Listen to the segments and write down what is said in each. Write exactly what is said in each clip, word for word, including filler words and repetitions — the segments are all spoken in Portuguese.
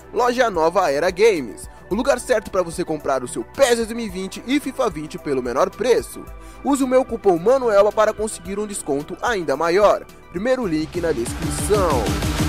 Loja Nova Era Games, o lugar certo para você comprar o seu P E S dois mil e vinte e FIFA vinte pelo menor preço. Use o meu cupom MANUELBA para conseguir um desconto ainda maior. Primeiro link na descrição.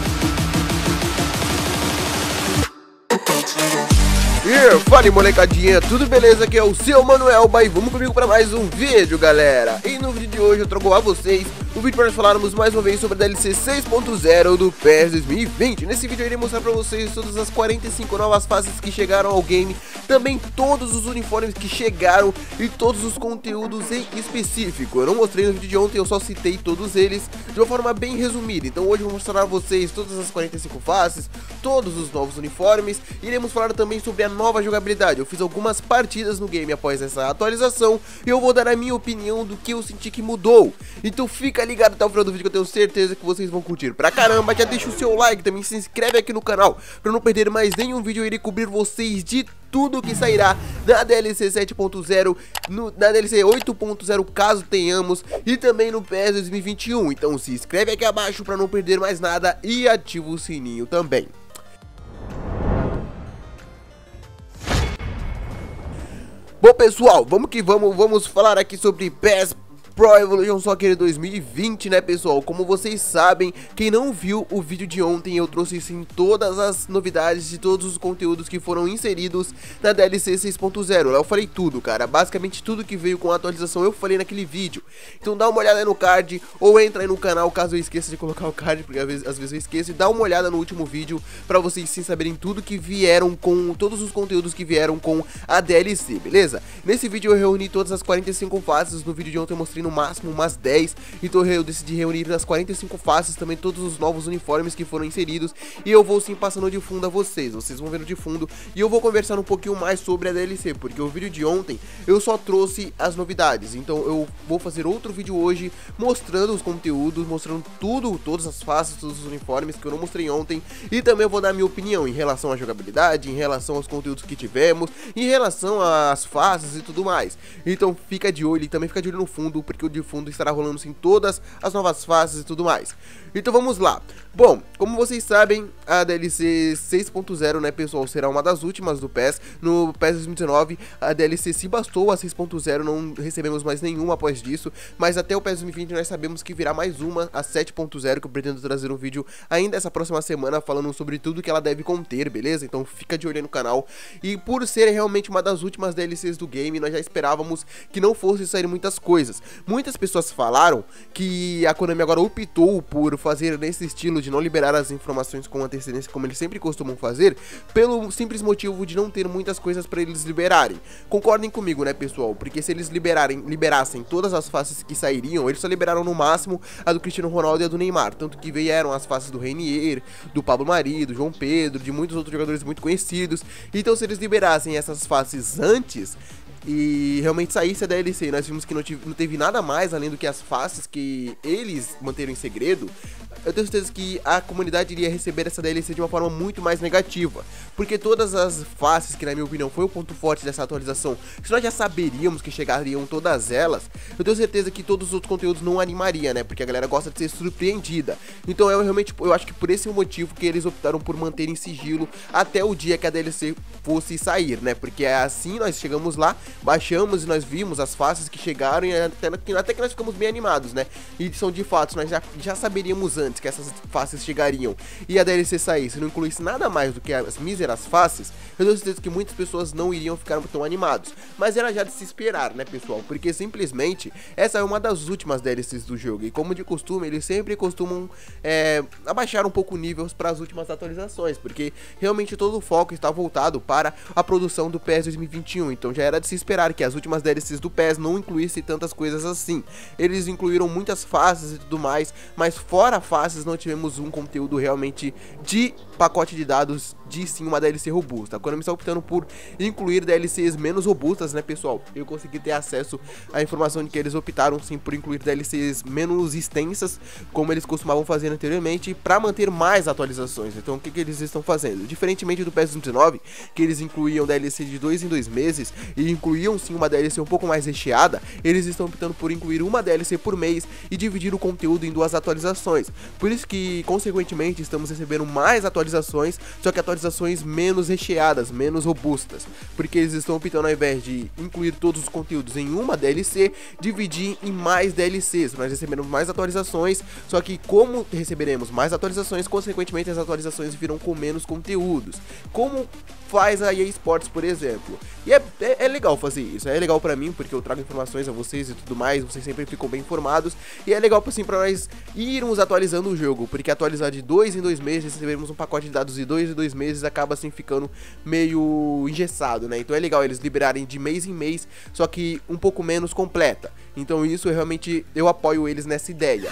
E fala molecadinha, tudo beleza? Aqui é o seu Manuelba e vamos comigo para mais um vídeo, galera. E no vídeo de hoje eu trago a vocês um vídeo para nós falarmos mais uma vez sobre a D L C seis ponto zero do P E S dois mil e vinte. Nesse vídeo eu irei mostrar para vocês todas as quarenta e cinco novas fases que chegaram ao game, também todos os uniformes que chegaram e todos os conteúdos em específico. Eu não mostrei no vídeo de ontem, eu só citei todos eles de uma forma bem resumida. Então hoje eu vou mostrar a vocês todas as quarenta e cinco fases, todos os novos uniformes. Iremos falar também sobre a nova jogabilidade. Eu fiz algumas partidas no game após essa atualização e eu vou dar a minha opinião do que eu senti que mudou. Então fica ligado até o final do vídeo que eu tenho certeza que vocês vão curtir pra caramba. Já deixa o seu like, também se inscreve aqui no canal pra não perder mais nenhum vídeo. Eu irei cobrir vocês de tudo que sairá da D L C sete ponto zero, no, na D L C oito ponto zero caso tenhamos, e também no P E S dois mil e vinte e um. Então se inscreve aqui abaixo pra não perder mais nada e ativa o sininho também. Bom pessoal, vamos que vamos, vamos falar aqui sobre P E S Pro Evolution Soccer dois mil e vinte, né pessoal? Como vocês sabem, quem não viu o vídeo de ontem, eu trouxe sim todas as novidades e todos os conteúdos que foram inseridos na D L C seis ponto zero. Eu falei tudo, cara, basicamente tudo que veio com a atualização eu falei naquele vídeo. Então dá uma olhada aí no card, ou entra aí no canal caso eu esqueça de colocar o card, porque às vezes, às vezes eu esqueço, e dá uma olhada no último vídeo pra vocês sim saberem tudo que vieram com, todos os conteúdos que vieram com a D L C, beleza? Nesse vídeo eu reuni todas as quarenta e cinco fases, no vídeo de ontem eu mostrei no máximo umas dez, então eu decidi reunir nas quarenta e cinco faces também todos os novos uniformes que foram inseridos, e eu vou sim passando de fundo a vocês, vocês vão vendo de fundo, e eu vou conversar um pouquinho mais sobre a D L C, porque o vídeo de ontem eu só trouxe as novidades, então eu vou fazer outro vídeo hoje mostrando os conteúdos, mostrando tudo, todas as faces, todos os uniformes que eu não mostrei ontem, e também eu vou dar minha opinião em relação à jogabilidade, em relação aos conteúdos que tivemos, em relação às fases e tudo mais. Então fica de olho e também fica de olho no fundo, porque o de fundo estará rolando sim todas as novas fases e tudo mais. Então vamos lá. Bom, como vocês sabem, a D L C seis ponto zero, né pessoal, será uma das últimas do P E S. No P E S dois mil e dezenove a D L C se bastou a seis ponto zero, não recebemos mais nenhuma após disso, mas até o P E S dois mil e vinte nós sabemos que virá mais uma, a sete ponto zero, que eu pretendo trazer um vídeo ainda essa próxima semana falando sobre tudo que ela deve conter, beleza? Então fica de olho aí no canal. E por ser realmente uma das últimas D L Cs do game, nós já esperávamos que não fosse sair muitas coisas. Muitas pessoas falaram que a Konami agora optou por fazer nesse estilo de não liberar as informações com antecedência como eles sempre costumam fazer, pelo simples motivo de não ter muitas coisas para eles liberarem. Concordem comigo, né pessoal? Porque se eles liberarem, liberassem todas as faces que sairiam, eles só liberaram no máximo a do Cristiano Ronaldo e a do Neymar, tanto que vieram as faces do Reinier, do Pablo Mari, do João Pedro, de muitos outros jogadores muito conhecidos. Então se eles liberassem essas faces antes e realmente saísse a D L C, nós vimos que não, tive, não teve nada mais além do que as faces que eles manteram em segredo, eu tenho certeza que a comunidade iria receber essa D L C de uma forma muito mais negativa, porque todas as faces, que na minha opinião foi o ponto forte dessa atualização, se nós já saberíamos que chegariam todas elas, eu tenho certeza que todos os outros conteúdos não animaria, né, porque a galera gosta de ser surpreendida. Então eu realmente, eu acho que por esse motivo que eles optaram por manter em sigilo até o dia que a D L C fosse sair, né, porque é assim nós chegamos lá, baixamos e nós vimos as faces que chegaram e até, até que nós ficamos bem animados, né, e são de fato, nós já, já saberíamos antes que essas faces chegariam e a D L C saísse, não incluísse nada mais do que as míseras faces, eu tenho certeza que muitas pessoas não iriam ficar tão animados, mas era já de se esperar, né pessoal, porque simplesmente essa é uma das últimas D L Cs do jogo, e como de costume, eles sempre costumam é, abaixar um pouco níveis para as últimas atualizações, porque realmente todo o foco está voltado para a produção do P E S dois mil e vinte e um, então já era de se esperar que as últimas D L Cs do P E S não incluíssem tantas coisas assim. Eles incluíram muitas faces e tudo mais, mas fora faces não tivemos um conteúdo realmente de pacote de dados, de sim uma D L C robusta. A Konami está optando por incluir D L Cs menos robustas, né pessoal? Eu consegui ter acesso à informação de que eles optaram sim por incluir D L Cs menos extensas, como eles costumavam fazer anteriormente, para manter mais atualizações. Então o que, que eles estão fazendo? Diferentemente do P E S dois mil e dezenove, que eles incluíam D L C de dois em dois meses e incluíam incluíam sim uma D L C um pouco mais recheada, eles estão optando por incluir uma D L C por mês e dividir o conteúdo em duas atualizações. Por isso que, consequentemente, estamos recebendo mais atualizações, só que atualizações menos recheadas, menos robustas, porque eles estão optando, ao invés de incluir todos os conteúdos em uma D L C, dividir em mais D L Cs. Nós receberemos mais atualizações, só que como receberemos mais atualizações, consequentemente as atualizações virão com menos conteúdos, como faz a E A Sports, por exemplo. E é, é, é legal fazer isso, é legal pra mim, porque eu trago informações a vocês e tudo mais, vocês sempre ficam bem informados, e é legal assim pra nós irmos atualizando o jogo, porque atualizar de dois em dois meses, recebermos um pacote de dados de dois em dois meses, acaba assim ficando meio engessado, né? Então é legal eles liberarem de mês em mês, só que um pouco menos completa. Então isso eu realmente, eu apoio eles nessa ideia.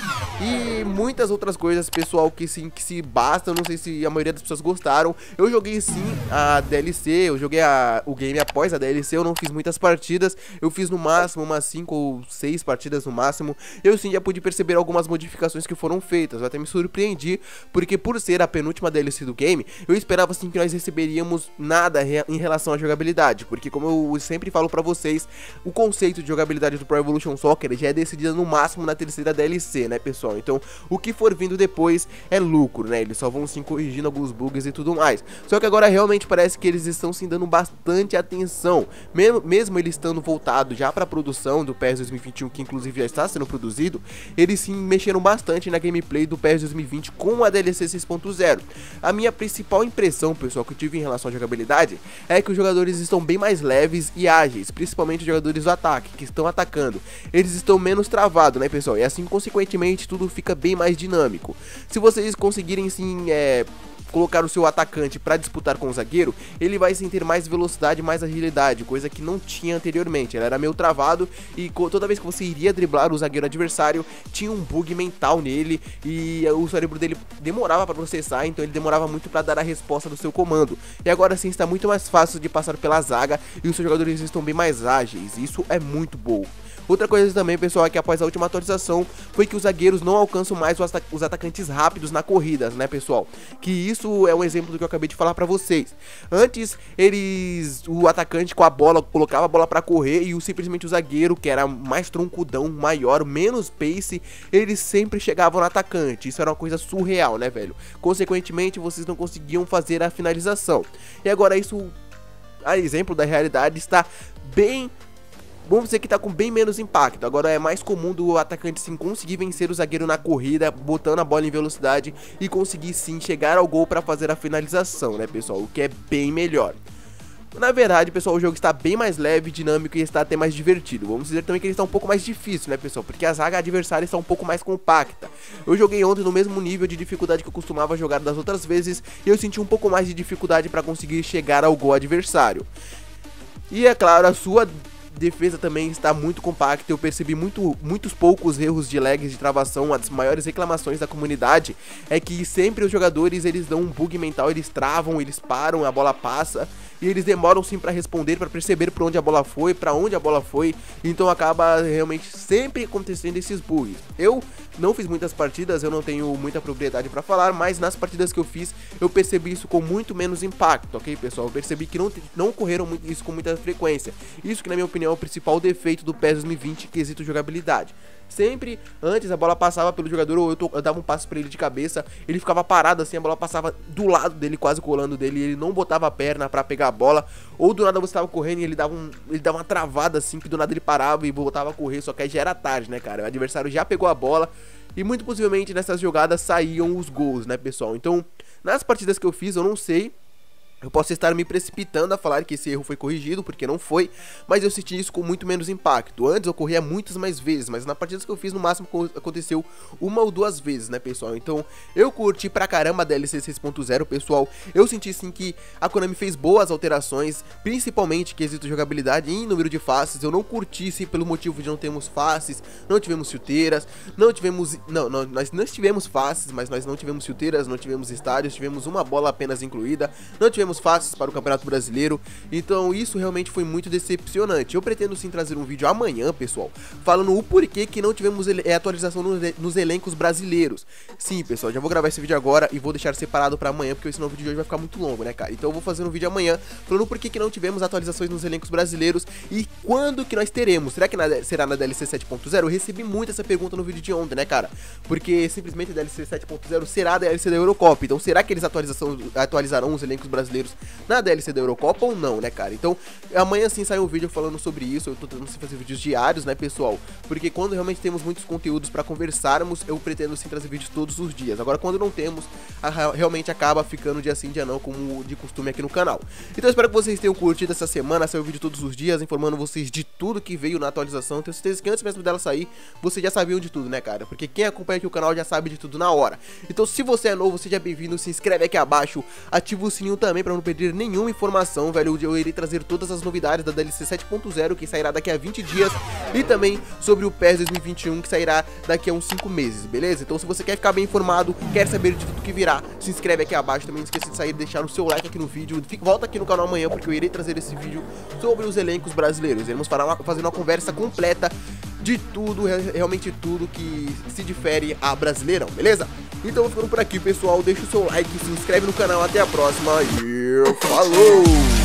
E muitas outras coisas, pessoal, que sim, que se basta, eu não sei se a maioria das pessoas gostaram. Eu joguei sim a D L C, eu joguei a, o game após a D L C, eu não fiz muitas partidas, eu fiz no máximo umas cinco ou seis partidas no máximo. Eu sim já pude perceber algumas modificações que foram feitas, eu até me surpreendi, porque por ser a penúltima D L C do game, eu esperava assim que nós receberíamos nada em relação à jogabilidade, porque como eu sempre falo pra vocês, o conceito de jogabilidade do Pro Evolution Soccer já é decidido no máximo na terceira D L C, né, pessoal? Então o que for vindo depois é lucro, né? Eles só vão sim corrigindo alguns bugs e tudo mais. Só que agora realmente parece que eles estão sim dando bastante atenção, mesmo, mesmo ele estando voltado já para a produção do P E S dois mil e vinte e um, que inclusive já está sendo produzido, eles sim mexeram bastante na gameplay do P E S dois mil e vinte com a D L C seis ponto zero. A minha principal impressão, pessoal, que eu tive em relação à jogabilidade é que os jogadores estão bem mais leves e ágeis, principalmente os jogadores do ataque, que estão atacando. Eles estão menos travados, né, pessoal? E assim, consequentemente, tudo fica bem mais dinâmico. Se vocês conseguirem sim, é... colocar o seu atacante para disputar com o zagueiro, ele vai sim ter mais velocidade, mais agilidade, coisa que não tinha anteriormente. Ele era meio travado e toda vez que você iria driblar o zagueiro adversário, tinha um bug mental nele e o cérebro dele demorava para processar, então ele demorava muito para dar a resposta do seu comando. E agora sim está muito mais fácil de passar pela zaga e os seus jogadores estão bem mais ágeis, isso é muito bom. Outra coisa também, pessoal, é que após a última atualização foi que os zagueiros não alcançam mais os, os atacantes rápidos na corrida, né, pessoal? Que isso é um exemplo do que eu acabei de falar pra vocês. Antes, eles, o atacante com a bola, colocava a bola pra correr e o, simplesmente o zagueiro, que era mais troncudão, maior, menos pace, eles sempre chegavam no atacante. Isso era uma coisa surreal, né, velho? Consequentemente, vocês não conseguiam fazer a finalização. E agora isso, a exemplo da realidade, está bem... Vamos dizer que tá com bem menos impacto. Agora é mais comum do atacante sim conseguir vencer o zagueiro na corrida, botando a bola em velocidade e conseguir sim chegar ao gol para fazer a finalização, né, pessoal? O que é bem melhor. Na verdade, pessoal, o jogo está bem mais leve, dinâmico e está até mais divertido. Vamos dizer também que ele está um pouco mais difícil, né, pessoal? Porque a zaga adversária está um pouco mais compacta. Eu joguei ontem no mesmo nível de dificuldade que eu costumava jogar das outras vezes e eu senti um pouco mais de dificuldade para conseguir chegar ao gol adversário. E é claro, a sua defesa também está muito compacta. Eu percebi muito, muitos poucos erros de lags de travação. Uma das maiores reclamações da comunidade é que sempre os jogadores eles dão um bug mental, eles travam, eles param, a bola passa e eles demoram sim para responder, para perceber para onde a bola foi, para onde a bola foi. Então acaba realmente sempre acontecendo esses bugs. Eu não fiz muitas partidas, eu não tenho muita propriedade para falar, mas nas partidas que eu fiz eu percebi isso com muito menos impacto, ok, pessoal? Eu percebi que não, não ocorreram muito, isso com muita frequência. Isso que na minha opinião é o principal defeito do P E S dois mil e vinte, quesito jogabilidade. Sempre antes a bola passava pelo jogador, ou eu, to, eu dava um passo pra ele de cabeça, ele ficava parado assim, a bola passava do lado dele, quase colando dele, e ele não botava a perna pra pegar a bola, ou do nada você tava correndo e ele dava, um, ele dava uma travada assim, que do nada ele parava e voltava a correr, só que aí já era tarde, né, cara? O adversário já pegou a bola e muito possivelmente nessas jogadas saíam os gols, né, pessoal? Então, nas partidas que eu fiz, eu não sei, eu posso estar me precipitando a falar que esse erro foi corrigido, porque não foi, mas eu senti isso com muito menos impacto. Antes ocorria muitas mais vezes, mas na partidas que eu fiz no máximo aconteceu uma ou duas vezes, né, pessoal? Então eu curti pra caramba a D L C seis ponto zero, pessoal. Eu senti sim que a Konami fez boas alterações, principalmente quesito jogabilidade e número de faces. Eu não curti sim pelo motivo de não termos faces, não tivemos chuteiras, não tivemos... Não, não, nós não tivemos faces, mas nós não tivemos chuteiras, não tivemos estádios, tivemos uma bola apenas incluída, não tivemos teremos faces para o Campeonato Brasileiro, então isso realmente foi muito decepcionante. Eu pretendo sim trazer um vídeo amanhã, pessoal, falando o porquê que não tivemos é, atualização no, nos elencos brasileiros. Sim, pessoal, já vou gravar esse vídeo agora e vou deixar separado para amanhã, porque senão o vídeo de hoje vai ficar muito longo, né, cara? Então eu vou fazer um vídeo amanhã falando o porquê que não tivemos atualizações nos elencos brasileiros e quando que nós teremos. Será que na, será na D L C sete ponto zero? Eu recebi muito essa pergunta no vídeo de ontem, né, cara? Porque simplesmente a D L C sete ponto zero será a D L C da Eurocopa. Então será que eles atualizarão os elencos brasileiros na D L C da Eurocopa ou não, né, cara? Então amanhã sim sai um vídeo falando sobre isso. Eu tô tentando fazer vídeos diários, né, pessoal? Porque quando realmente temos muitos conteúdos pra conversarmos, eu pretendo sim trazer vídeos todos os dias. Agora quando não temos, a, realmente acaba ficando dia sim, dia não, como de costume aqui no canal. Então eu espero que vocês tenham curtido essa semana. Saiu vídeo todos os dias, informando vocês de tudo que veio na atualização. Tenho certeza que antes mesmo dela sair, vocês já sabiam de tudo, né, cara? Porque quem acompanha aqui o canal já sabe de tudo na hora. Então se você é novo, seja bem-vindo, se inscreve aqui abaixo, ativa o sininho também pra não perder nenhuma informação, velho. Eu irei trazer todas as novidades da D L C sete ponto zero, que sairá daqui a vinte dias, e também sobre o PES dois mil e vinte e um, que sairá daqui a uns cinco meses, beleza? Então se você quer ficar bem informado, quer saber de tudo que virá, se inscreve aqui abaixo. Também não esqueça de sair e deixar o seu like aqui no vídeo. Fique, volta aqui no canal amanhã, porque eu irei trazer esse vídeo sobre os elencos brasileiros. Iremos fazer uma conversa completa de tudo, realmente tudo que se difere a Brasileirão, beleza? Então eu vou ficando por aqui, pessoal. Deixa o seu like, se inscreve no canal. Até a próxima e falou!